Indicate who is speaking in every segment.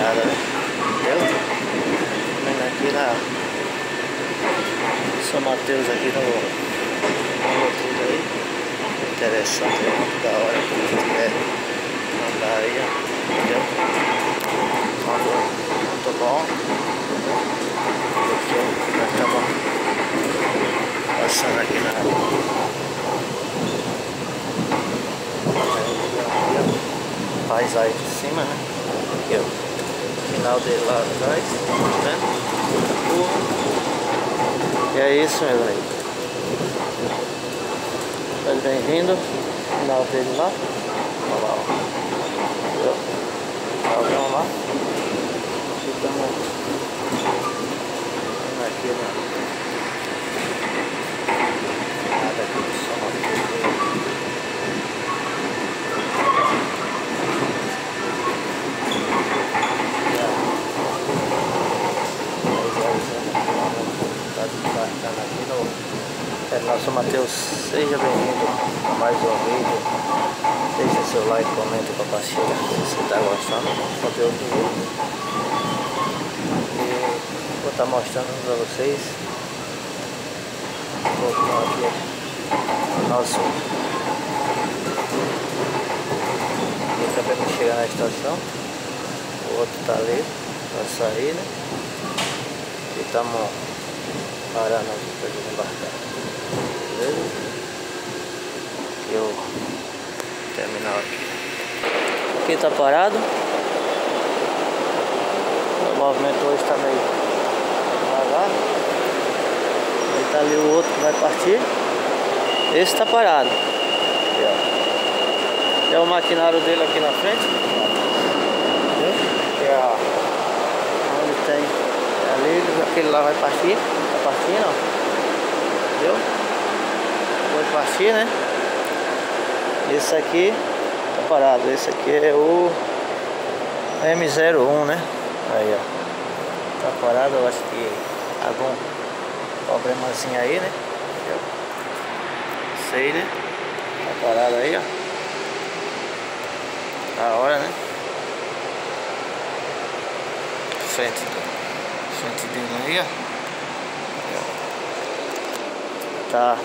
Speaker 1: caminhada, né? Entendeu? Vendo aqui na São Mateus aqui no tudo aí. Interessante, é muito da hora quem quiser andar aí, ó. Entendeu? Muito bom. Nós estamos passando aqui na paisagem de cima, né? Aqui, ó. Final dele lá atrás, né? E é isso, meu amigo. Seja bem-vindo. Final dele lá. Olha lá, ó. Vamos lá. Estamos aqui na nada aqui de São Mateus. Aqui no São Mateus. Seja bem-vindo a mais um vídeo. Deixa seu like, comenta e compartilha se você está gostando do conteúdo do vídeo. E vou estar mostrando para vocês um pouco aqui nosso. E acabamos de chegar na estação. O outro está ali para sair, né? E estamos parando aqui para desembarcar. Beleza? Aqui o terminal aqui. Aqui tá parado. O movimento hoje está meio devagar. Aí tá ali o outro que vai partir. Esse tá parado. Aqui, ó. É o maquinário dele aqui na frente. Entendeu? Aqui, ó. Onde tem ali, aquele lá vai partir. Tá partindo, ó. Entendeu? Vai partir, né? Esse aqui tá parado. Esse aqui é o M01, né? Aí, ó. Tá parado, eu acho que algum problemazinho aí, né? Entendeu? Sei, né? Tá parado aí, ó. Da hora, né? Frente dele aí, ó. Tá.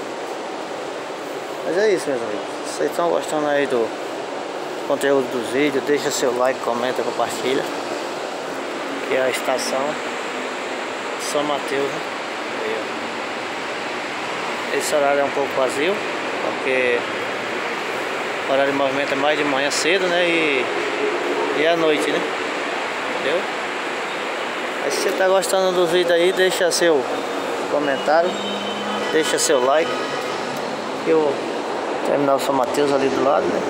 Speaker 1: Mas é isso, meus amigos. Se vocês estão gostando aí do conteúdo dos vídeos, deixa seu like, comenta, compartilha. Que é a estação São Mateus, né? Aí, ó. Esse horário é um pouco vazio, porque o horário de movimento é mais de manhã cedo, né? E à noite, né? Entendeu? Mas se você tá gostando dos vídeos aí, deixa seu comentário, deixa seu like. Eu terminal São Mateus ali do lado, né?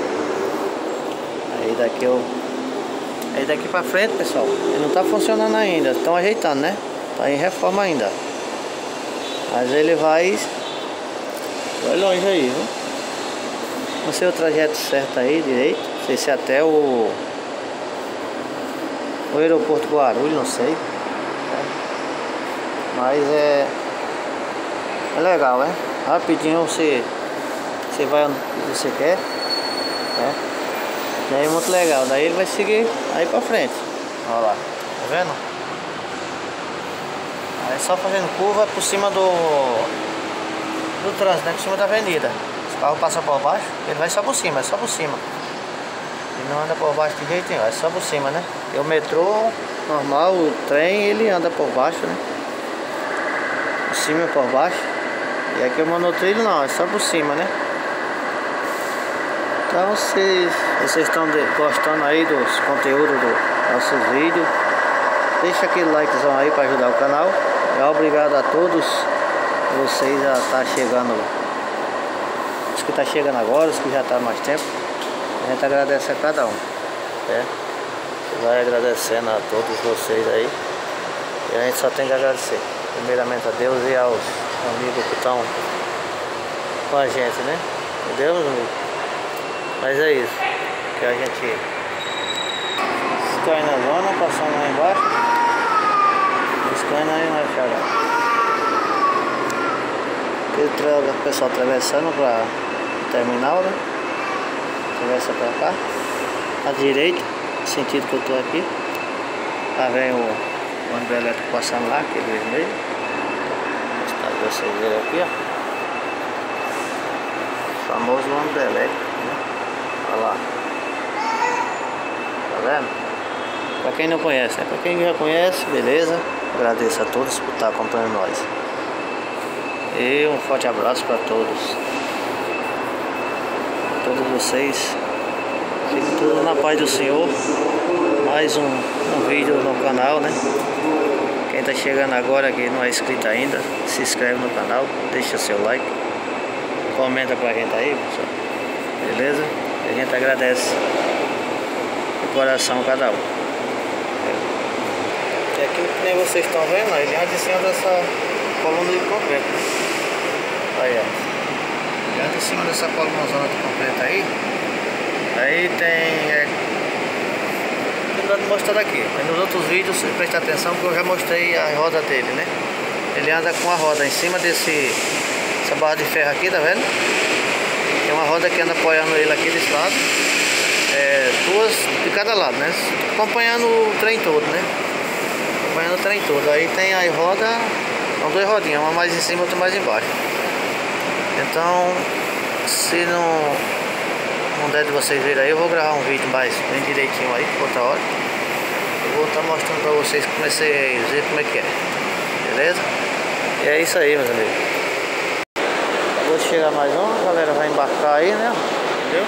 Speaker 1: Aí daqui pra frente, pessoal, ele não tá funcionando ainda. Estão ajeitando, né? Tá em reforma ainda. Mas ele vai longe aí, viu? Não sei o trajeto certo aí, direito. Não sei se é até o aeroporto Guarulhos, não sei. Mas é legal, né? Rapidinho você vai onde você quer, né? E aí é muito legal. Daí ele vai seguir aí pra frente. Olha lá, tá vendo? Aí só fazendo curva por cima do trânsito, né? Por cima da avenida. Os carros passam por baixo, ele vai só por cima, é só por cima. Ele não anda por baixo de jeito nenhum, é só por cima, né? E o metrô normal, o trem, ele anda por baixo, né? Por cima e por baixo. E aqui o monotrilho não, é só por cima, né? Então vocês estão gostando aí dos conteúdos dos nossos vídeos, deixa aquele likezão aí para ajudar o canal. E obrigado a todos vocês já tá chegando, os que tá chegando agora, os que já tá há mais tempo. A gente agradece a cada um, né? Vai agradecendo a todos vocês aí. E a gente só tem que agradecer primeiramente a Deus e aos amigos que estão com a gente, né? Entendeu, meus amigos? Mas é isso que a gente cai na zona, passando lá embaixo, cai aí na chegada. O pessoal atravessando para o terminal, né? Atravessa para cá, à direita, no sentido que eu tô aqui. Lá vem o ônibus elétrico passando lá, aquele vermelho. Vou mostrar pra vocês verem aqui, ó. O famoso ônibus elétrico, né? Olha lá. Tá vendo? Pra quem não conhece, né? Pra quem já conhece, beleza. Agradeço a todos por estar acompanhando nós. E um forte abraço para todos. Todos vocês. Fiquem todos na paz do Senhor. Mais um vídeo no canal, né? Quem tá chegando agora que não é inscrito ainda, se inscreve no canal, deixa seu like, comenta pra gente aí, pessoal. Beleza? A gente agradece de coração cada um. E aqui, que nem vocês estão vendo, ó, ele anda em cima dessa coluna de concreto. Aí, ó. Ele anda em cima dessa coluna de concreto aí. Aí tem... Vou mostrar aqui, mas nos outros vídeos presta atenção que eu já mostrei a roda dele, né? Ele anda com a roda em cima essa barra de ferro aqui, tá vendo? Tem uma roda que anda apoiando ele aqui desse lado, duas de cada lado, né? Acompanhando o trem todo, né? Acompanhando o trem todo. Aí tem a roda, são duas rodinhas, uma mais em cima e outra mais embaixo. Então, se não der de vocês verem aí, eu vou gravar um vídeo mais bem direitinho aí, outra hora. Eu vou estar mostrando pra vocês como é que é. Beleza? E é isso aí, meus amigos. Acabou de chegar mais um, a galera vai embarcar aí, né? Entendeu?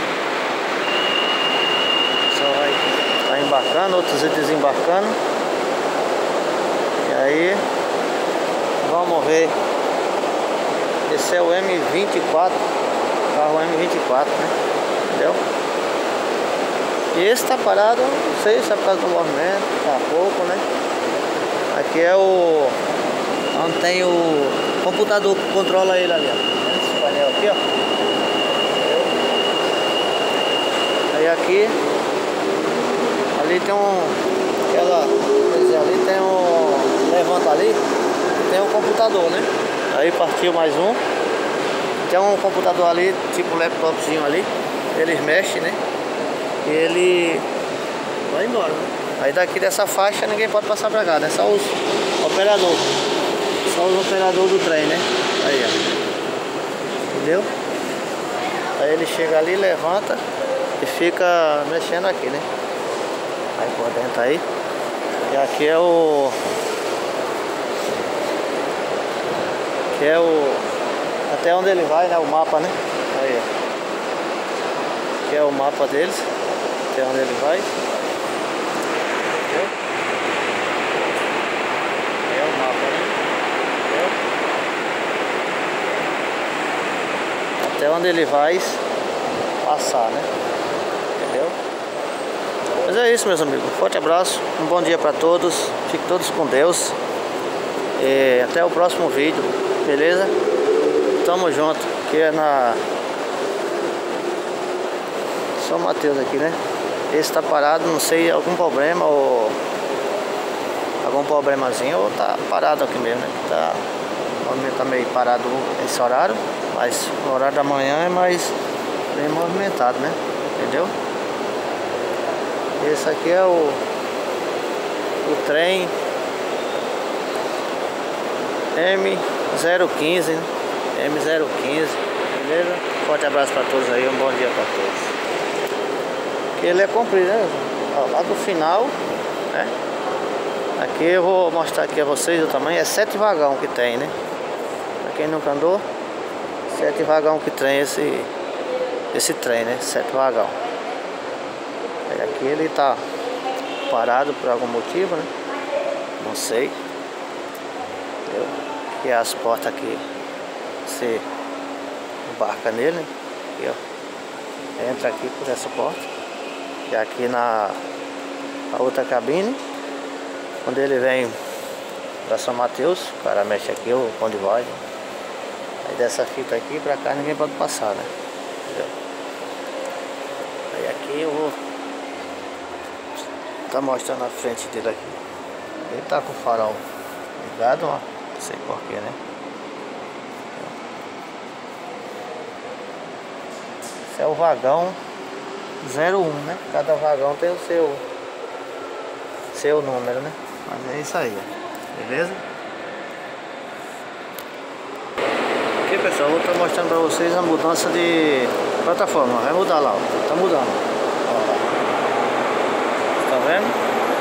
Speaker 1: Só vai embarcando, outros desembarcando. E aí, vamos ver. Esse é o M24, carro M24, né? Entendeu? E esse tá parado, não sei se é por causa do movimento, tá pouco, né? Aqui é onde tem o computador que controla ele ali, ó. Esse painel aqui, ó. Entendeu? Aí aqui, ali tem ali tem levanta ali, tem um computador, né? Aí partiu mais um. Tem um computador ali, tipo um laptopzinho ali. Eles mexem, né? E ele vai embora, né? Aí daqui dessa faixa ninguém pode passar pra cá, né? Só os operadores. Só os operadores do trem, né? Aí, ó. Entendeu? Aí ele chega ali, levanta e fica mexendo aqui, né? Aí por dentro aí. E aqui é o... até onde ele vai, né? O mapa, né? Aí, ó. Aqui é o mapa deles, até onde ele vai. Entendeu? É o mapa, né? Entendeu? Até onde ele vai passar, né? Entendeu? Mas é isso, meus amigos. Um forte abraço, um bom dia para todos. Fiquem todos com Deus. E até o próximo vídeo, beleza? Tamo junto, que é na São Mateus aqui, né? Esse tá parado, não sei, algum problema ou algum problemazinho, ou tá parado aqui mesmo, né? O movimento tá meio parado esse horário, mas no horário da manhã é mais bem movimentado, né? Entendeu? Esse aqui é o trem M015, né? M015, beleza? Forte abraço para todos aí, um bom dia para todos. Que ele é comprido, né? Ó, lá do final, né? Aqui eu vou mostrar aqui a vocês o tamanho. É 7 vagão que tem, né? Pra quem nunca andou, 7 vagão que tem esse trem, né? 7 vagão. Aí aqui ele tá parado por algum motivo, né? Não sei. Entendeu? Aqui as portas aqui, você embarca nele, né? Aqui, ó. Entra aqui por essa porta. E aqui na outra cabine, quando ele vem para São Mateus, o cara mexe aqui, o onde vai, né? Aí dessa fita aqui pra cá ninguém pode passar, né? Entendeu? Aí aqui eu vou tá mostrando a frente dele aqui. Ele tá com o farol ligado, ó. Não sei porquê, né? Esse é o vagão 01, né? Cada vagão tem o seu número, né? Mas é isso aí, ó. Beleza? Aqui, pessoal, vou estar mostrando pra vocês a mudança de plataforma. Vai mudar lá, ó. Tá mudando. Ó. Tá vendo?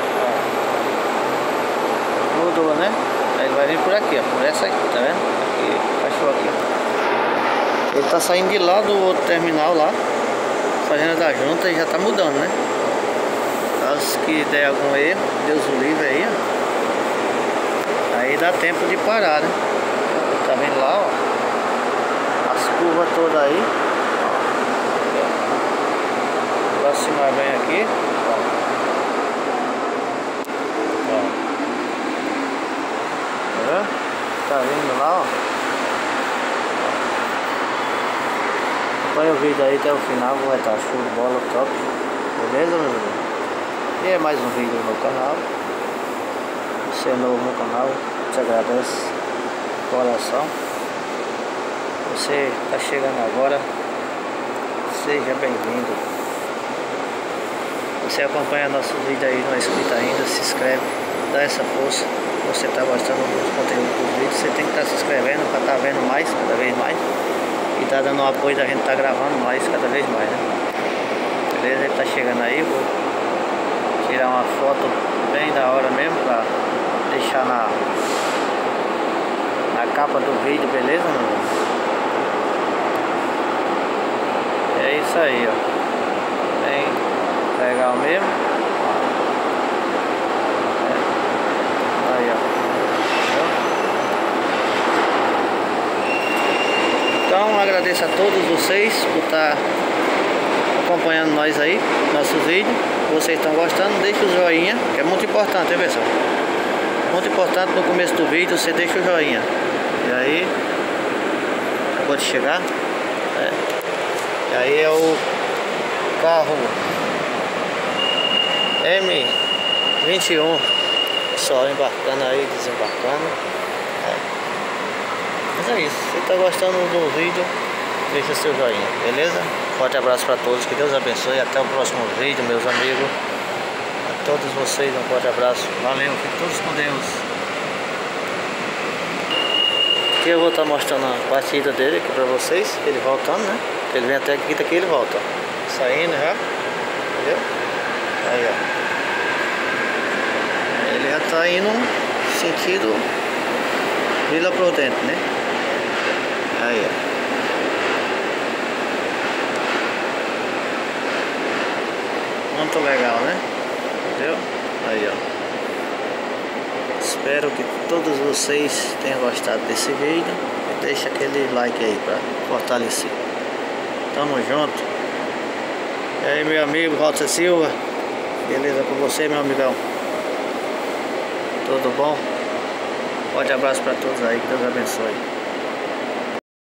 Speaker 1: Ó. Mudou, né? Aí ele vai vir por aqui, ó. Por essa aqui, tá vendo? Aqui, baixou aqui, ó. Ele tá saindo de lá do outro terminal lá, fazendo da junta, e já tá mudando, né? Caso que der algum erro, Deus o livre aí, ó. Aí dá tempo de parar, né? Tá vendo lá, ó? As curvas todas aí, ó. Aproximar bem aqui, ó. Ó. Tá vendo? Tá vindo lá, ó. Acompanha o vídeo aí até o final, vai estar show de bola, top. Beleza, meu amigo? E é mais um vídeo no meu canal. Você é novo no canal, te agradeço de coração. Você está chegando agora, seja bem-vindo. Você acompanha nosso vídeo aí, não é inscrito ainda, se inscreve, dá essa força. Você está gostando dos conteúdos dos vídeos, você tem que estar se inscrevendo para estar vendo mais, cada vez mais. E tá dando um apoio da gente estar gravando mais, cada vez mais, né? Beleza? Ele tá chegando aí, vou tirar uma foto bem da hora mesmo pra deixar na capa do vídeo, beleza, mano? É isso aí, ó. Bem legal mesmo. Aí, ó. Então agradeço a todos vocês por estar acompanhando nós aí, nossos vídeos. Se vocês estão gostando, deixa o joinha, que é muito importante, hein, pessoal? Muito importante no começo do vídeo você deixa o joinha. E aí, acabou de chegar. E aí é o carro M21, só embarcando aí, desembarcando. Mas é isso, se você está gostando do vídeo, deixa seu joinha, beleza? Forte abraço para todos, que Deus abençoe. Até o próximo vídeo, meus amigos. A todos vocês um forte abraço. Valeu, fiquem todos com Deus. Aqui eu vou estar mostrando a partida dele aqui para vocês, ele voltando, né? Ele vem até aqui, daqui ele volta. Saindo já, entendeu? Aí, ó. Ele já tá indo sentido Vila Prudente, né? Aí, ó. Muito legal, né? Entendeu? Aí, ó. Espero que todos vocês tenham gostado desse vídeo. E deixa aquele like aí pra fortalecer. Tamo junto. E aí, meu amigo Walter Silva. Beleza com você, meu amigão? Tudo bom? Forte abraço pra todos aí. Que Deus abençoe.